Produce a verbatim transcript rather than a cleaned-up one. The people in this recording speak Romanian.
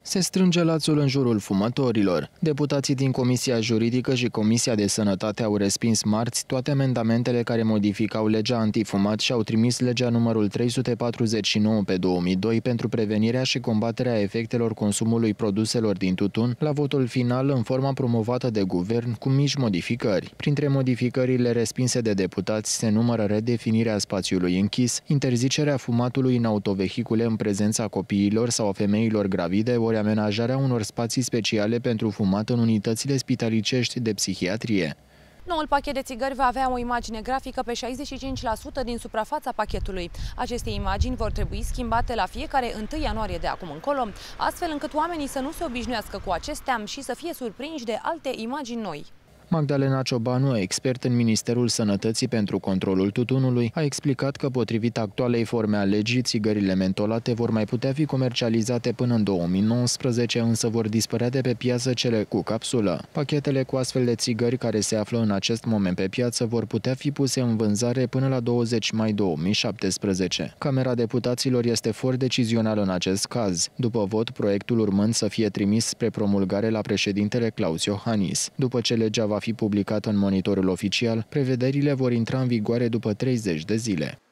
Se strânge lațul în jurul fumătorilor. Deputații din Comisia Juridică și Comisia de Sănătate au respins marți toate amendamentele care modificau legea antifumat și au trimis legea numărul trei sute patruzeci și nouă pe două mii doi pentru prevenirea și combaterea efectelor consumului produselor din tutun la votul final în forma promovată de guvern cu mici modificări. Printre modificările respinse de deputați se numără redefinirea spațiului închis, interzicerea fumatului în autovehicule în prezența copiilor sau a femeilor gravide, ori amenajarea unor spații speciale pentru fumat în unitățile spitalicești de psihiatrie. Noul pachet de țigări va avea o imagine grafică pe șaizeci și cinci la sută din suprafața pachetului. Aceste imagini vor trebui schimbate la fiecare întâi ianuarie de acum încolo, astfel încât oamenii să nu se obișnuiască cu acestea și să fie surprinși de alte imagini noi. Magdalena Ciobanu, expert în Ministerul Sănătății pentru controlul tutunului, a explicat că, potrivit actualei forme a legii, țigările mentolate vor mai putea fi comercializate până în două mii nouăsprezece, însă vor dispărea de pe piață cele cu capsulă. Pachetele cu astfel de țigări care se află în acest moment pe piață vor putea fi puse în vânzare până la douăzeci mai două mii șaptesprezece. Camera Deputaților este foarte decizională în acest caz, după vot proiectul urmând să fie trimis spre promulgare la președintele Klaus Iohannis. După ce legea va fi publicată în monitorul oficial, prevederile vor intra în vigoare după treizeci de zile.